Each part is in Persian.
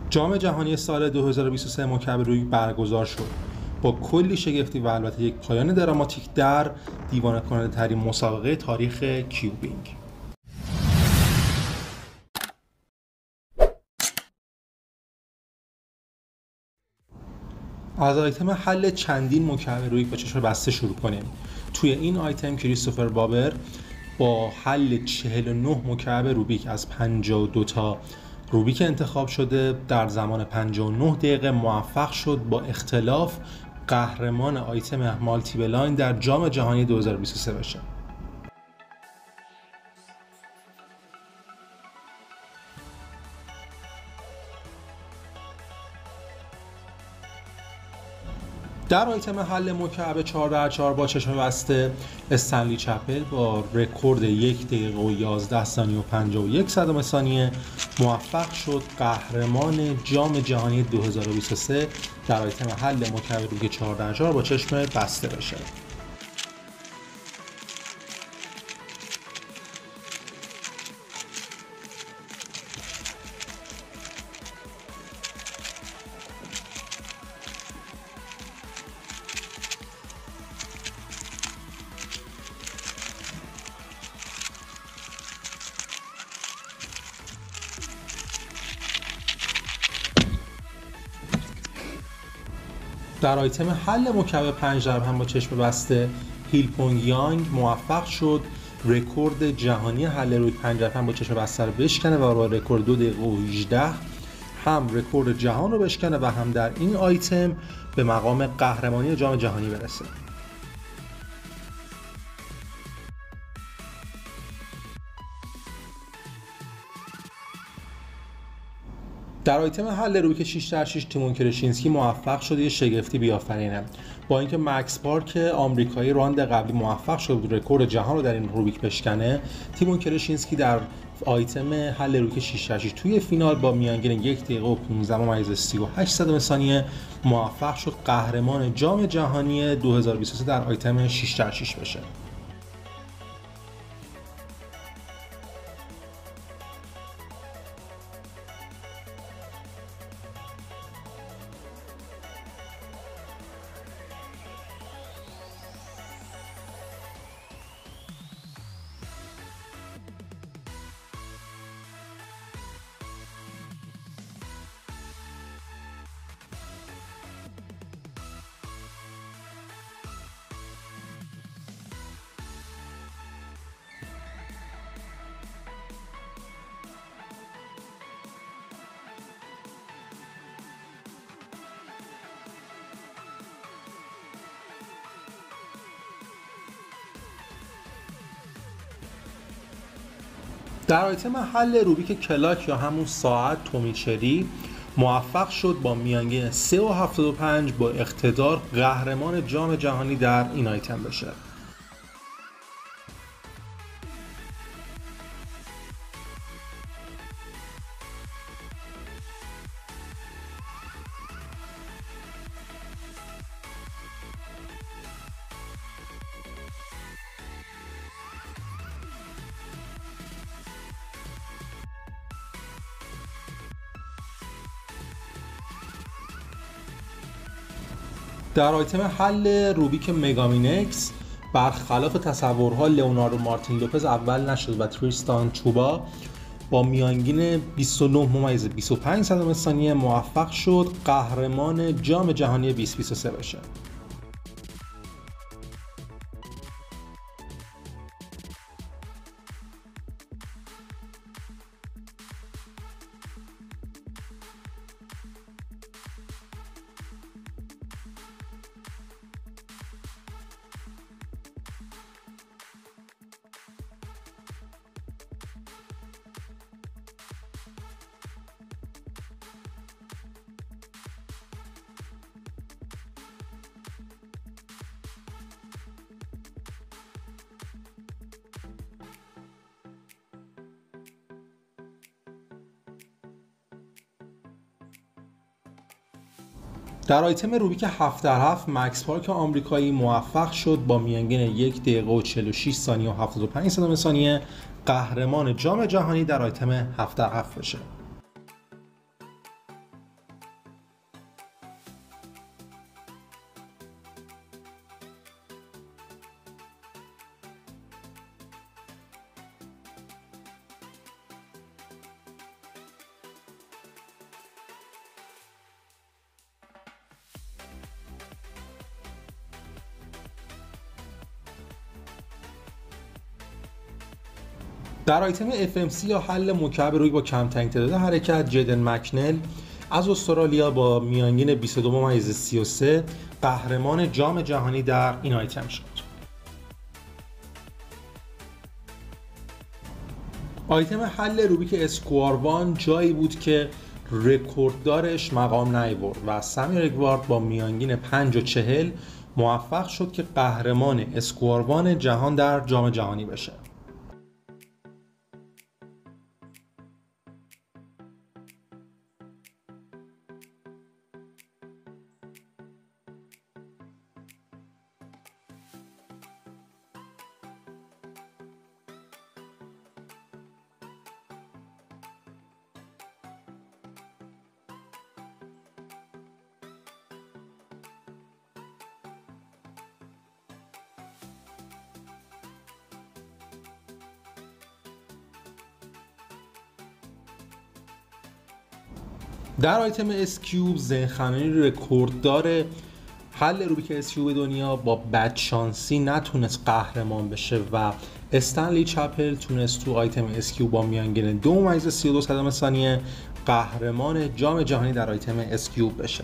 جام جهانی سال 2023 مکعب روبیک برگزار شد با کلی شگفتی و البته یک پایان دراماتیک در دیوانه کننده ترین مسابقه تاریخ کیوبینگ. از آیتم حل چندین مکعب روبیک با چشم بسته شروع کنیم. توی این آیتم کریستوفر بابر با حل 49 مکعب روبیک از 52 تا روبیک انتخاب شده در زمان 59 دقیقه موفق شد با اختلاف قهرمان آیتم مالتی بلاین در جام جهانی 2023 بشه. در آیتم حل مکعب 4x4 با چشم بسته استنلی چپل با رکورد 1 دقیقه و 11 ثانیه و 51 صدم ثانیه موفق شد قهرمان جام جهانی 2023 در آیتم حل مکعب روبیک 4x4 با چشم بسته بشه. در آیتم حل مکعب 5 ضرب هم با چشم بسته هیلپونگ یانگ موفق شد رکورد جهانی حل روبیک 5 ضرب هم با چشم بسته رو بشکنه و با رکورد 2 دقیقه و 18 هم رکورد جهان رو بشکنه و هم در این آیتم به مقام قهرمانی جام جهانی برسه. در آیتم حل روبیک 6x6 تیمون کرشینسکی موفق شد یه شگفتی بیافرینه. با اینکه مکس پارک آمریکایی راند قبلی موفق شد رکورد جهان رو در این روبیک بشکنه، تیمون کرشینسکی در آیتم حل روبیک 6x6 توی فینال با میانگین 1 دقیقه و 15.38 ثانیه موفق شد قهرمان جام جهانی 2023 در آیتم 6x6 بشه. در آیتم حل روبیک کلاک یا همون ساعت تومیچری موفق شد با میانگین 3.75 با اقتدار قهرمان جام جهانی در این آیتم بشه. در آیتم حل روبیک مگامینکس برخلاف تصورها لئوناردو مارتین لوپز اول نشد و تریستان چوبا با میانگین 29.25 ثانیه موفق شد قهرمان جام جهانی 2023 بشه. در آیتم روبیک 7x7 مکس پارک آمریکایی موفق شد با میانگین 1 دقیقه و 46 ثانیه و 75 ثانیه قهرمان جام جهانی در آیتم 7x7 بشه. در آیتم FMC یا حل مکعب روی با کمترین تعداد حرکت، جیدن مکنل از استرالیا با میانگین 22.33 قهرمان جام جهانی در این آیتم شد. آیتم حل روبیک اسکواروان جایی بود که رکورددارش مقام نیاورد و سامیر اگوارد با میانگین 5.40 موفق شد که قهرمان اسکواروان جهان در جام جهانی بشه. در آیتم اسکیوب زنخمینی رکورددار حل روبیک اسکیوب دنیا با بدشانسی نتونست قهرمان بشه و استنلی چپل تونست تو آیتم اسکیوب با میانگین 2.32 ثانیه قهرمان جام جهانی در آیتم اسکیوب بشه.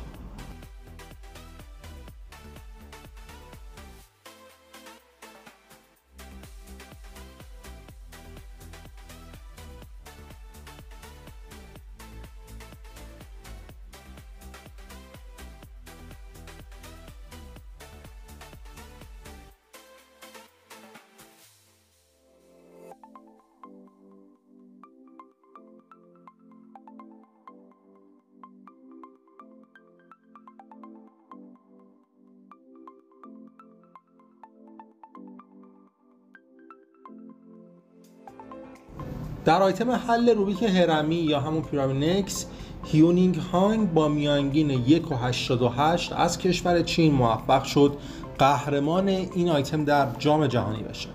در آیتم حل روبیک هرمی یا همون پیرامینکس، هیونینگ هانگ با میانگین 1.88 از کشور چین موفق شد قهرمان این آیتم در جام جهانی بشه.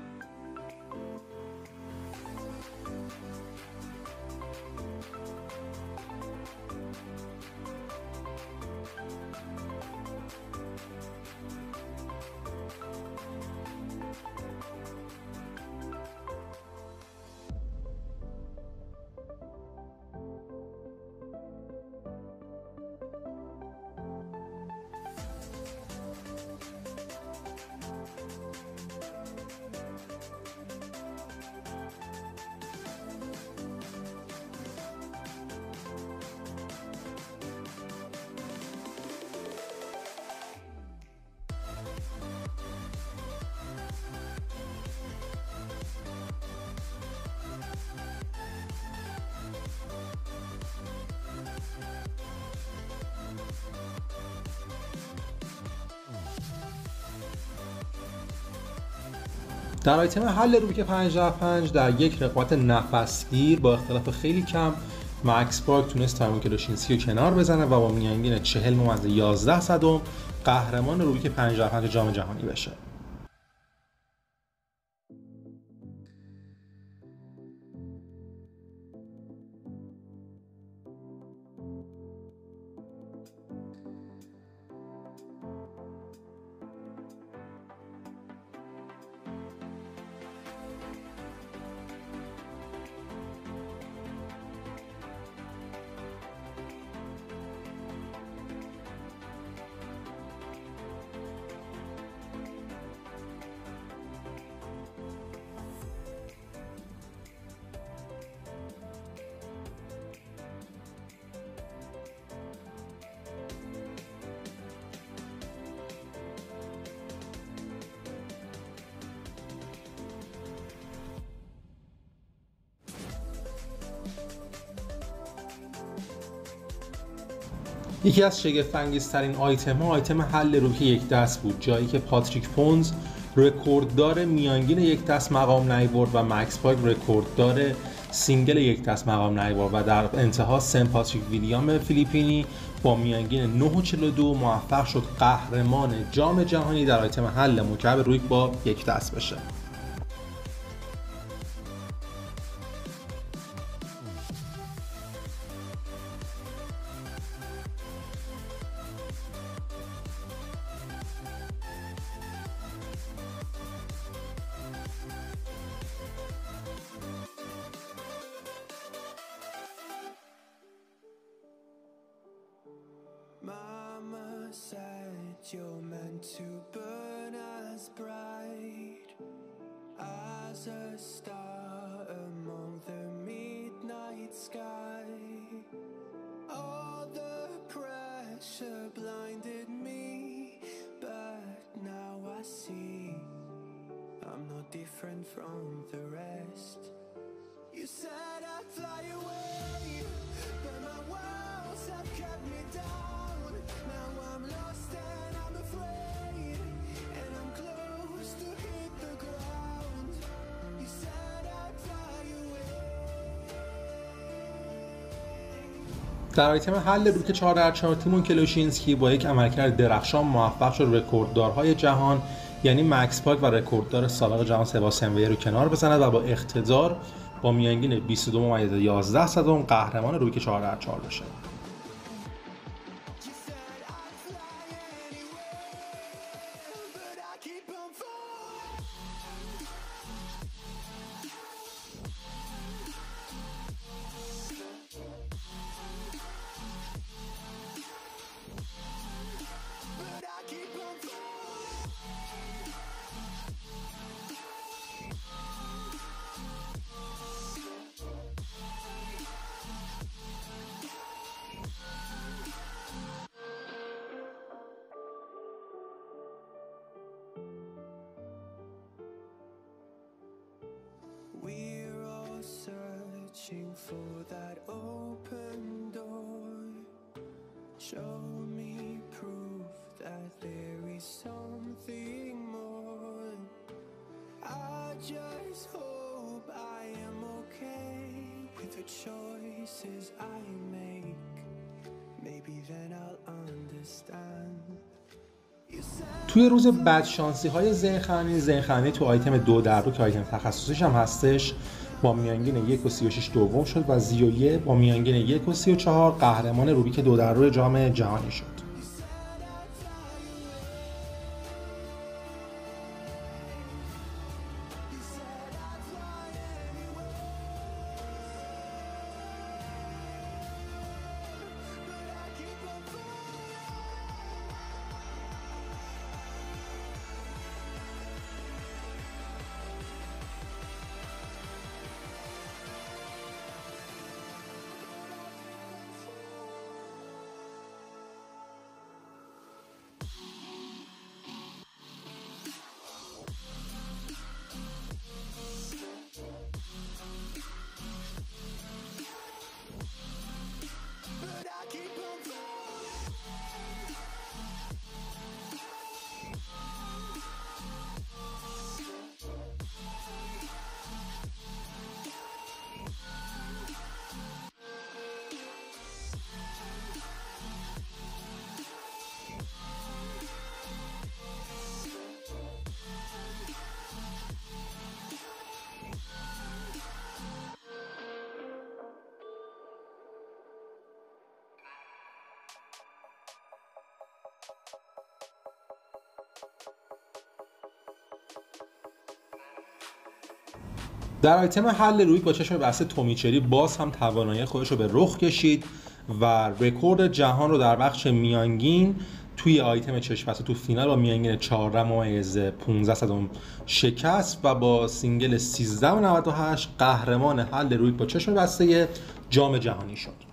در آیتم حل روبیک 5x5 در یک رقابت نفسگیر با اختلاف خیلی کم مکس پارک تونست تایمون کلوشینسکی رو کنار بزنه و با میانگین 40.11 قهرمان روبیک 5x5 جام جهانی بشه. یکی از شگفت‌انگیزترین آیتم حل روبیک یک دست بود، جایی که پاتریک پونز رکورددار میانگین یک دست مقام نیاورد و مکس پارک رکورددار سینگل یک دست مقام نیاورد و در انتها سن پاتریک ویلیام فیلیپینی با میانگین 9.42 موفق شد قهرمان جام جهانی در آیتم حل مکعب روبیک با یک دست بشه. said you're meant to burn as bright as a star among the midnight sky. All the pressure blinded me, but now I see I'm no different from the rest. You said I'd fly away, but my walls have kept me down. Now I'm lost and I'm afraid, and I'm close to hit the ground. You said I'd fly away. در آیتم حل رویک 4x4 تیمون کلوشینسکی با یک عملکرد درخشان موفق شد رکورددارهای جهان یعنی مکس پاک و رکورددار سابق جهان سباستین ویر رو کنار بزند و با اقتدار با میانگین 22.11 قهرمان رویک 4x4 بشه. We're all searching for that open door. Show me proof that there is something more. I just hope I am okay with the choices I make. Maybe then I'll understand. توی روز بدشانسی های زنخانی تو آیتم 2 در رو که آیتم تخصصیش هم هستش با میانگین 1.36 دوم شد و زیویه با میانگین 1.34 قهرمان روبیک 2 در رو جام جهانی شد. در آیتم حل رویک با چشم بسته تومیچری باز هم توانایی خودش رو به رخ کشید و رکورد جهان رو در بخش میانگین توی آیتم چشم بسته تو فینال با میانگین 14.15 شکست و با سینگل 13.98 قهرمان حل رویک با چشم بسته جام جهانی شد.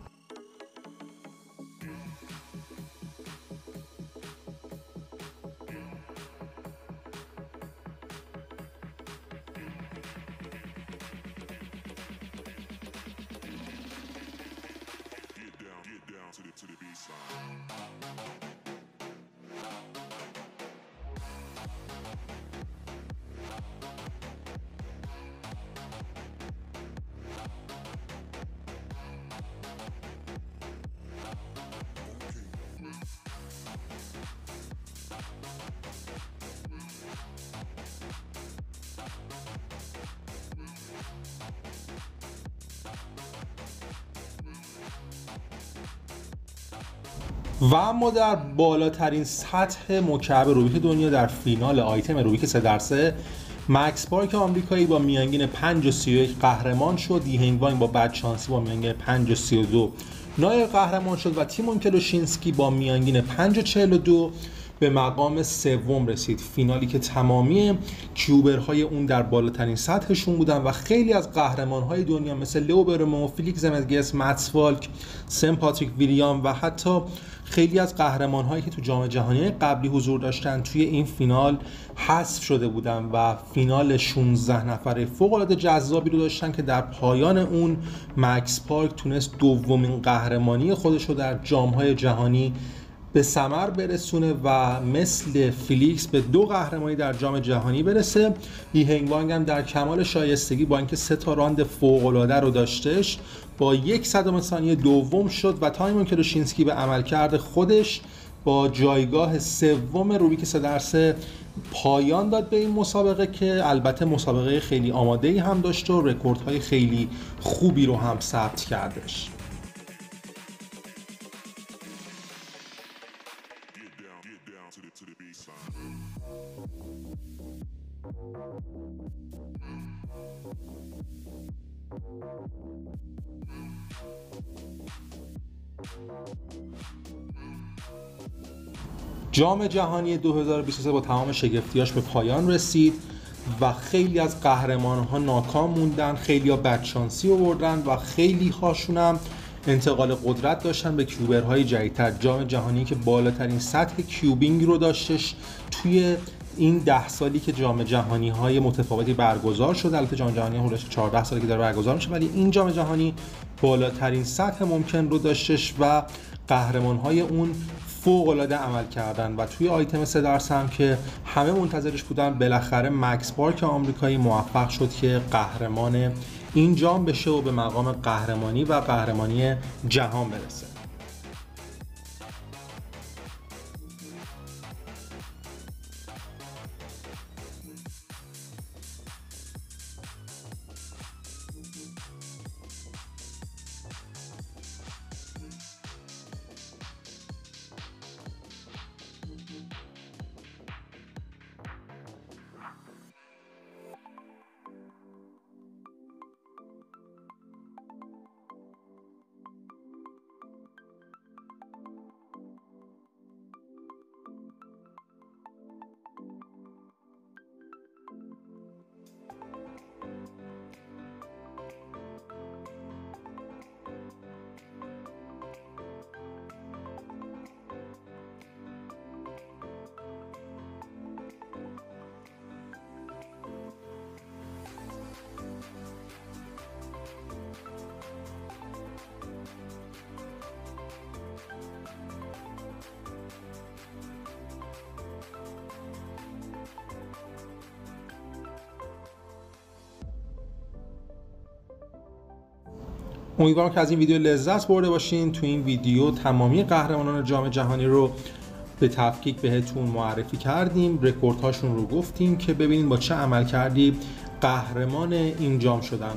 to the baseline. و اما در بالاترین سطح مکعب روبیک دنیا در فینال آیتم روبیک 3x3 مکس پارک آمریکایی با میانگین 5.31 قهرمان شد. دی هنگ واینگ با بدشانسی با میانگین 5.32 نایب قهرمان شد و تیمون کلوشینسکی با میانگین 5.42 به مقام سوم رسید. فینالی که تمامی کیوبرهای اون در بالاترین سطحشون بودن و خیلی از قهرمانهای دنیا مثل لئو برمو، فیلیکس زمتگس، متس والک، سن پاتریک ویلیام و حتی خیلی از قهرمانهایی که تو جام جهانی قبلی حضور داشتن توی این فینال حذف شده بودن و فینال 16 نفره فوق‌العاده جذابی رو داشتن که در پایان اون مکس پارک تونست دومین قهرمانی خودش رو در جام‌های جهانی به ثمر برسونه و مثل فیلیکس به 2 قهرمانی در جام جهانی برسه. لی هنگوانگ هم در کمال شایستگی با اینکه 3 تا راند فوق‌العاده رو داشتش با 1/100 ثانیه دوم شد و تایمون کلوشینسکی به عملکرد خودش با جایگاه سوم روبیک 3x3 پایان داد به این مسابقه که البته مسابقه خیلی آماده‌ای هم داشت و رکوردهای خیلی خوبی رو هم ثبت کردش. To the baseline. جام جهانی 2023 با تمام شگفتیاش به پایان رسید و خیلی از قهرمان‌ها ناکام موندن، خیلی‌ها بدشانسی آوردن و خیلی هاشون هم انتقال قدرت داشتن به کیوبرهای جدیدتر. جام جهانی که بالاترین سطح کیوبینگ رو داشتش توی این 10 سالی که جام جهانی های متفاوتی برگزار شده. البته جام جهانی حدود 14 سالی که داره برگزار میشه، ولی این جام جهانی بالاترین سطح ممکن رو داشتش و قهرمان های اون فوق‌العاده عمل کردن و توی آیتم 3x هم که همه منتظرش بودن بالاخره مکس پارک آمریکایی موفق شد که قهرمان این جام بشه و به مقام قهرمانی و قهرمانی جهان برسه. امیدوارم که از این ویدیو لذت برده باشین. تو این ویدیو تمامی قهرمانان جام جهانی رو به تفکیک بهتون معرفی کردیم، رکوردهاشون رو گفتیم که ببینید با چه عملکردی قهرمان این جام شدن.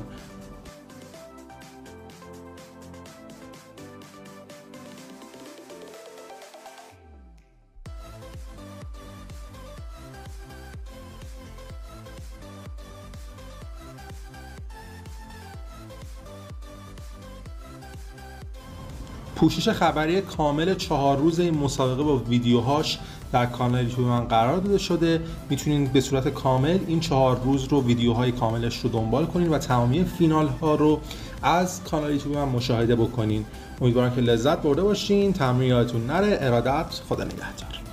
پوشش خبری کامل 4 روز این مسابقه با ویدیوهاش در کانال یوتیوب من قرار داده شده. میتونید به صورت کامل این 4 روز رو ویدیوهای کاملش رو دنبال کنین و تمامی فینال ها رو از کانال یوتیوب من مشاهده بکنین. امیدوارم که لذت برده باشین. تمرین یادتون نره. ارادت. خدا نگهدار.